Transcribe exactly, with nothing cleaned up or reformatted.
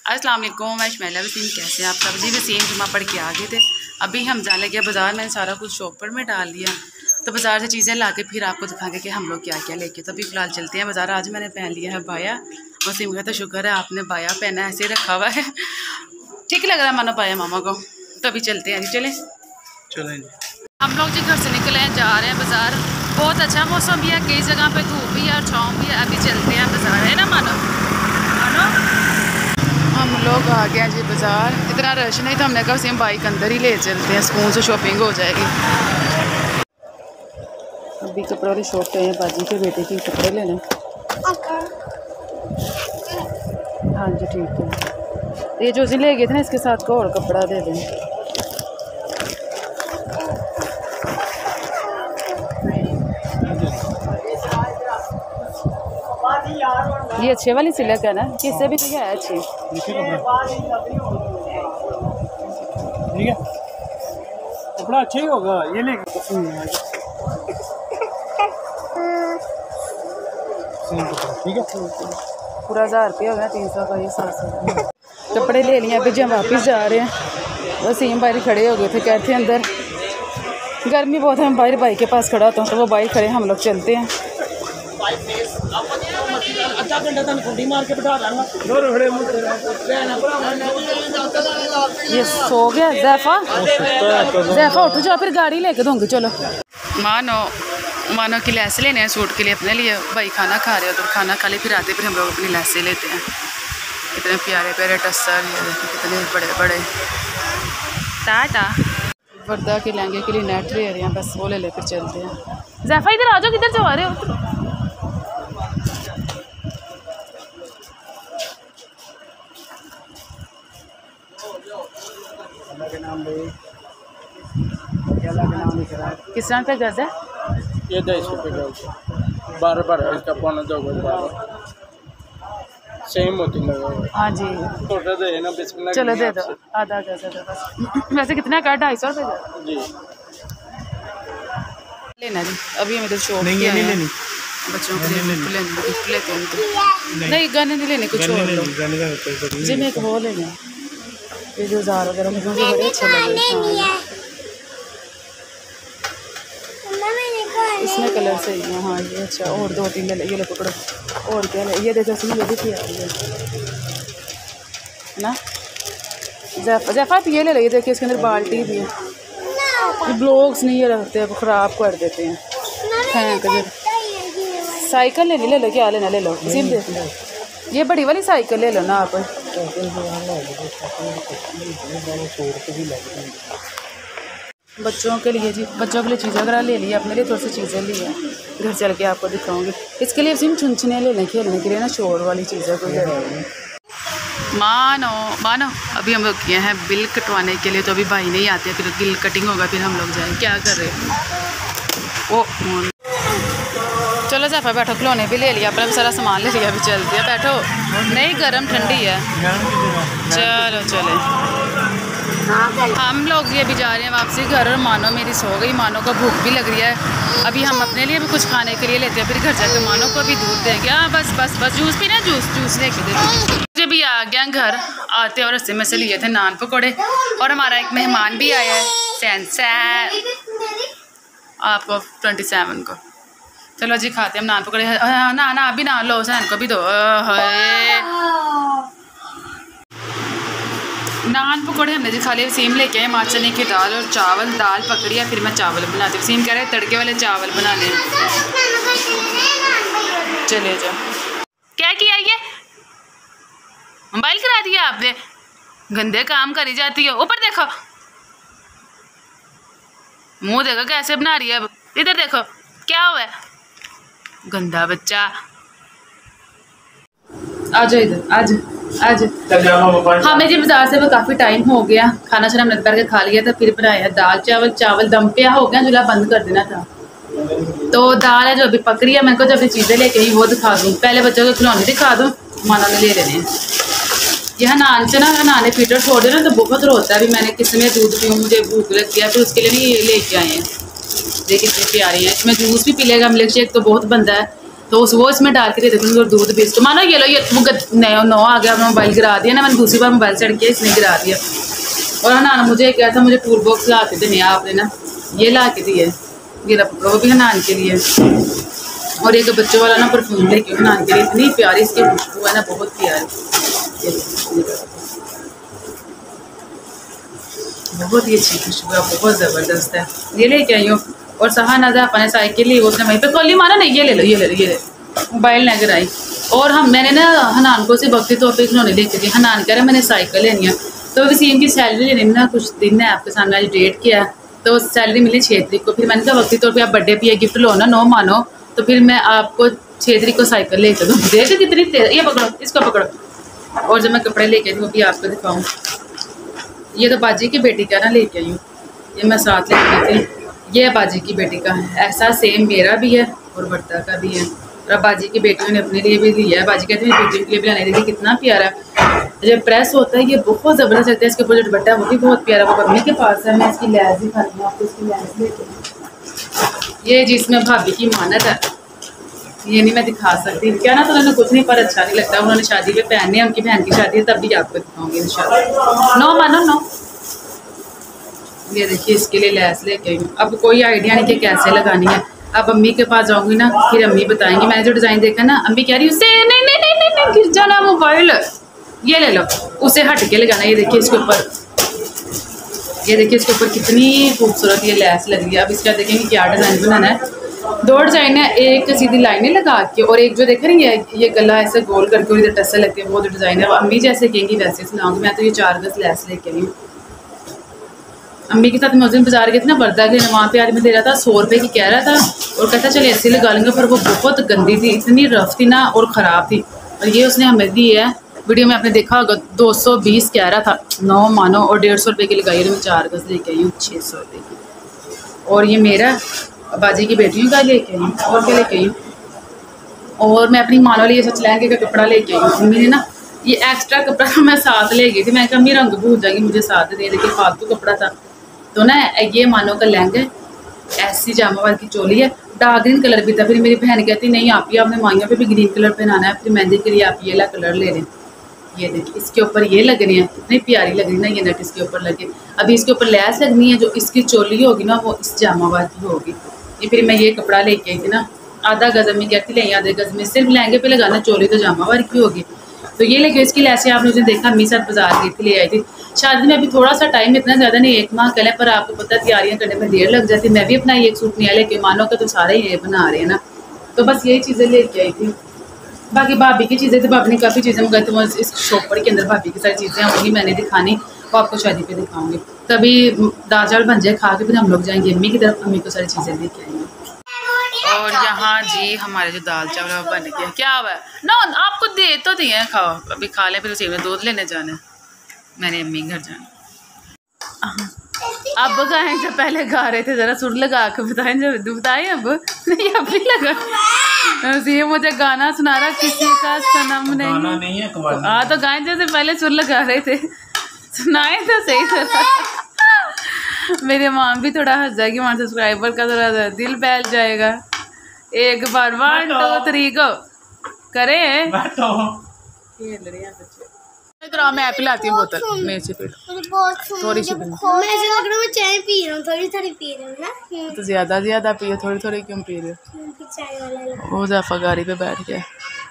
अस्सलाम वालेकुम, मैं शमैला वसीम। कैसे हैं आप सब जी? वसीम जुमा पढ़ के आ गए थे। अभी हम जाने लगे बाज़ार। मैंने सारा कुछ शॉपर में डाल दिया, तो बाज़ार से चीज़ें ला के फिर आपको दिखाएंगे कि हम लोग क्या क्या लेके। तो अभी फ़िलहाल चलते हैं बाज़ार। आज मैंने पहन लिया है बाया। वसीम का तो शुक्र है आपने बाया पहना, ऐसे रखा हुआ है, ठीक लग रहा है मानो बाया मामा को। तो अभी चलते हैं जी, चलें चलें जी। हम लोग जी घर से निकले हैं, जा रहे हैं बाज़ार। बहुत अच्छा मौसम भी है, कई जगह पे धूप भी है और छाँव भी है। अभी चलते हैं बाज़ार, है ना मानो मानो। हम लोग आ गए जी बाज़ार। इतना रश नहीं तो हमने कहा वसीम बाइक अंदर ही ले चलते हैं, स्कूल से शॉपिंग हो जाएगी। अभी कपड़े वाले शॉप पे हैं, बाजी के बेटे के कपड़े लेने। हाँ जी ठीक है। ये जो जी ले गए थे ना, इसके साथ को और कपड़ा दे दें। ये अच्छे वाली सिलक है ना, किससे भी तो है अच्छी। ठीक है, कपड़ा अच्छा ही होगा। ये ले ठीक है, पूरा हज़ार रुपये हो गया, तीन सौ का ये सात सौ कपड़े ले लिए। अभी जब वापस जा रहे हैं, वसीम भाई खड़े हो गए थे, कहते हैं अंदर गर्मी बहुत है, हम बाहर बाइक के पास खड़ा होता हूँ, तो वो बाइक खड़े, हम लोग चलते हैं। अच्छा घंटा तक कुंडी मार के बिठा दूंगा। ये सो गया ज़ैफ़ा, ज़ैफ़ा उठ जाओ, फिर गाड़ी लेके दूँगी। चलो मानो मानो की लैस लेने हैं सूट के लिए अपने लिए। भाई खाना खा रहे हो, तो खाना खा ले, फिर आते फिर हम लोग अपनी लैसें लेते हैं। कितने प्यारे प्यारे टस्सर, ये देखो कितने बड़े बड़े। टाटा वर्दा के लहंगे के लिए नेट ले रहे हैं, बस वो ले ले फिर चलते हैं। ज़ैफ़ा इधर आ जाओ, किधर जा रहे हो? किस तरह का गज है ये? दस रुपये का बारह बारह, इसका पौना दो बारह सेम होती लगा। हाँ जी छोटा दे ना, बिस्मिल्लाह। चलो दे दो आधा गज है बस। वैसे कितना का? ढाई सौ रुपये का जी लेना जी। अभी हमें तो शॉप नहीं, ये नहीं लेनी, बच्चों के लिए गिफ्ट लेते हैं तो नहीं, गन नहीं लेने, कुछ और लो जी। मैं एक वो लेना, ये जो जार वगैरह मुझे बड़े अच्छे लगे। हाँ इसमें कलर सही है। हाँ ये अच्छा, और दो तीन ले ले, ये लो पकड़ो। और क्या ले, ये देखो इसमें ये भी थी यार, ये ना ज़ैफ़ा ज़ैफ़ा आप ये ले लो। ये देखिए इसके अंदर बाल्टी भी है। ये ब्लॉग्स नहीं ये रखते हैं, ख़राब कर देते हैं, फेंक दे। साइकिल लेनी, ले लो, क्या लेना ले लो। सिम देख लो, ये बड़ी वाली साइकिल ले लो ना आप। बच्चों के लिए जी, बच्चों के लिए चीज़ें वगैरह ले ली, अपने लिए थोड़ी सी चीज़ें ली है, घर चल के आपको दिखाऊंगी। इसके लिए सिम चुनचुने लेने खेलने के लिए ना, शोर वाली चीज़ें कोई ले। मानो मानो अभी हम लोग किए हैं बिल कटवाने के लिए, तो अभी भाई नहीं आते, फिर बिल कटिंग होगा, फिर हम लोग जाएंगे। क्या कर रहे हैं? ओ चलो ज़ैफ़ा बैठो, खिलौने भी ले लिया, अपना भी सारा सामान ले लिया, अभी चलते हैं। बैठो, नहीं गर्म ठंडी है। चलो चले हम लोग ये भी जा रहे हैं वापसी घर, और मानो मेरी सो गई, मानो को भूख भी लग रही है। अभी हम अपने लिए भी कुछ खाने के लिए लेते हैं, फिर घर जाकर मानो को भी दूध देंगे। हाँ बस बस बस जूस पीना, जूस जूस लेके देते। मुझे भी आ गया घर आते, और रस्ते में से लिए थे नान पकौड़े, और हमारा एक मेहमान भी आया है सेंसा आपको ट्वेंटी सेवन को। चलो जी खाते हैं हम नान पकौड़े। ना ना अभी ना लो, सैन को भी दो। नान पकौड़े हमने जी खा लिए। वसीम लेके आए माँ चने की दाल और चावल। दाल पकड़ी है, फिर मैं चावल बनाती। वसीम कह रहे हैं तड़के वाले चावल बनाने। चले जाओ। क्या किया ये? मोबाइल करा दिया आपने? गंदे काम करी जाती है। ऊपर देखो, मुंह देखो कैसे बना रही है। इधर देखो क्या हुआ है, गंदा बच्चा। आ जाओ इधर, आज आज हमें जी बाजार से वो काफ़ी टाइम हो गया। खाना शाना हमने दोपहर के खा लिया था, फिर बनाया दाल चावल। चावल दम पे हो गया, चूल्हा बंद कर देना था। तो दाल है जो अभी पक रही है, मैंने को जब चीज़ें लेके आई वो दिखा दूँ। पहले बच्चों को खिलौने दिखा दूँ, माना ने ले लेने। यह नान से ना नाने पीटर छोड़ दे ना तो बहुत रोता है। अभी मैंने किसी में दूध पीऊँ, मुझे भूख लगती है, फिर उसके लिए नहीं ये लेके आए हैं। देखिए कितनी प्यारी है। इसमें जूस भी पी लेगा, मिल्क शेक तो बहुत बनता है, तो उस वो इसमें डाल के दे देती हूँ और दूध भी इसको मानो ये लो ये नया नौ आ गया, मोबाइल गिरा दिया ना मैंने, दूसरी बार मोबाइल चढ़ के इसने गिरा दिया। और हनान मुझे क्या था, मुझे टूल बॉक्स ला के देने आपने ना, ये ला के दिए, ये वो भी हनान के लिए। और एक बच्चों वाला ना परफ्यूम लेके हनान के लिए, इतनी प्यारी इसकी खुशबू है ना, बहुत प्यारी, बहुत ही अच्छी खुशबू है, बहुत ज़बरदस्त है। ये लेके आई हूँ। और सहा नज़ा अपने साइकिल ली, उसने वहीं पे कॉली मारा नहीं, ये ले लो ये ले लो ये ले मोबाइल लेकर आई। और हम मैंने ना हनान को से वक्ती तौर पर खिलौने लेके दी, हनान कह रहा मैंने साइकिल लेनी है। तो वसीम की सैलरी लेनी ना, कुछ दिन है आपके सामने आज डेट किया, तो सैलरी मिली छः तरीक को। फिर मैंने कहा वक्ती तौर पे आप बर्थडे पे गिफ्ट लो ना, नो मानो, तो फिर मैं आपको छः तरीक को साइकिल लेकर दूँ। देख कितनी तेज, ये पकड़ो इसको पकड़ो। और जब मैं कपड़े लेके आई वो भी आपको दिखाऊँ, ये तो बाजी की बेटी का ना लेके आई हूँ, ये मैं साथ लेके आई थी। ये बाजी की बेटी का है, ऐसा सेम मेरा भी है और बर्ता का भी है। और बाजी की बेटियों ने अपने लिए भी लिया है, बाजी कहते हैं बेटियों के लिए भी लाने, देखिए कितना प्यारा है। जब प्रेस होता है ये बहुत ज़बरदस्त लगता है, इसके ऊपर जो दुपट्टा है वो भी बहुत प्यारा, वो मम्मी के पास है। मैं इसकी लैस ही खाती हूँ, आपको इसकी लैस लेके, ये जिसमें भाभी की मानत है, ये नहीं मैं दिखा सकती क्या ना, तो उन्होंने कुछ नहीं, पर अच्छा नहीं लगता, उन्होंने शादी पे पहनने, उनकी बहन की शादी है तब भी आपको दिखाऊंगी इंशाल्लाह। नो मानो नो, ये देखिए इसके लिए लैस लेके आई हूँ। अब कोई आइडिया नहीं कि कैसे लगानी है, अब अम्मी के पास जाऊंगी ना, फिर अम्मी बताएंगी। मैंने जो डिज़ाइन देखा ना, अम्मी कह रही उससे नहीं नहीं नहीं नहीं नहीं गिर जाना मोबाइल, ये ले लो, उसे हट के लगाना। ये देखिए इसके ऊपर, ये देखिए इसके ऊपर कितनी खूबसूरत ये लैस लग रही है। अब इसका देखेंगे क्या डिज़ाइन बनाना है। दो डिज़ाइन है, एक सीधी लाइनें लगा के और एक जो देख रही है ये गला ऐसे गोल करके और इधर टस्से लगती है, वो जो डिज़ाइन है वो अम्मी जैसे कहेंगी वैसे सुनाऊंगी। मैं तो ये चार गज लैस लेके आई हूँ। अम्मी के साथ मैं उस दिन बाजार गई थी ना, बर्दा के वहाँ पे आदमी दे रहा था सौ रुपये की कह रहा था, और कहता चले ऐसे लगा लेंगे, पर वो बहुत गंदी थी, इतनी रफ थी ना और ख़राब थी। और ये उसने हमें दी है, वीडियो में आपने देखा होगा, दो सौ बीस कह रहा था, नौ मानो, और डेढ़ सौ रुपये की लगाई और मैं चार गज लेके आई हूँ छः सौ रुपये की। और ये मेरा बाजी की बेटियों का लेके आई हूँ, और क्या लेके आई हूँ। और मैं अपनी मानो लिए सच लहंगे का कपड़ा लेके आई हूँ। मम्मी ने ना ये एक्स्ट्रा कपड़ा मैं साथ ले गई थी, मैं कहा मेरा रंग भूल जाएगी, मुझे साथ दे, देखिए फालतू कपड़ा था। तो ना ये मानो का लहंगा, ऐसी जामा वाली की चोली है, डार्क ग्रीन कलर भी था। फिर मेरी बहन कहती नहीं आप ही आपने माइयों पे भी ग्रीन कलर पहनाना है, फिर मेहंदी के लिए आप ये ला कलर ले लें। ये देखिए इसके ऊपर ये लगने हैं, कितनी प्यारी लग रही ना ये नट इसके ऊपर लगे। अभी इसके ऊपर लैस लगनी है, जो इसकी चोली होगी ना वो इस जामा वाली होगी। ये फिर मैं ये कपड़ा लेके आई थी ना, आधा गज में कहती नहीं, आधे गज में सिर्फ लहंगे पे लगाना, चोली तो जामा वाली की होगी। तो ये लेके इसकी लैसे आपने उसे देखा, अम्मी साथ बाजार गई थी, ले आई थी। शादी में अभी थोड़ा सा टाइम, इतना ज़्यादा नहीं, एक माह कल है, पर आपको पता है तैयारियां करने में देर लग जाती। मैं भी अपना ये सूट नया लेके, मानो का तो सारे ये बना रहे हैं ना, तो बस यही चीज़ें लेके आई थी। बाकी भाभी की चीज़ें थी, भाभी ने काफ़ी चीज़ें मंगाई थी, इस शॉपर के अंदर भाभी की सारी चीज़ें हैं, वही मैंने दिखानी, वो आपको शादी पे दिखाऊंगी। तभी दाल चावल बन जाए, खा के फिर हम लोग जाएंगे अम्मी की तरफ, अम्मी को सारी चीज़ें लेके आएंगे। और यहाँ जी हमारे जो दाल चावल बन गया, क्या हुआ है ना, आपको दे तो दिए, खाओ अभी खा लें, फिर उसी में दूध लेने जाना, मैंने अम्मी घर जाना। अब गाएं जब पहले गा रहे थे, ज़रा सुर लगा के बताएं, जब बताएं अब नहीं अब नहीं लगा। ये मुझे गाना सुना रहा, किसी का सनम नहीं, गाना नहीं है, हाँ तो गाएं जैसे पहले सुर लगा रहे थे, सुनाए तो सही तरह। मेरी माम भी थोड़ा हंस जाएगी, वहाँ सब्सक्राइबर का थोड़ा दिल बहल जाएगा। एक बार वन टू थ्री गो करें, खेल रहे हैं बच्चे। इतना मैं पिलाती हूँ बोतल मेरे से, फिर थोड़ी सी थोड़ी पी रही हूँ ना, तो ज्यादा ज्यादा पियो, थोड़ी थोड़ी क्यों पी रहे हो। वो जाफा गाड़ी पे बैठ गया।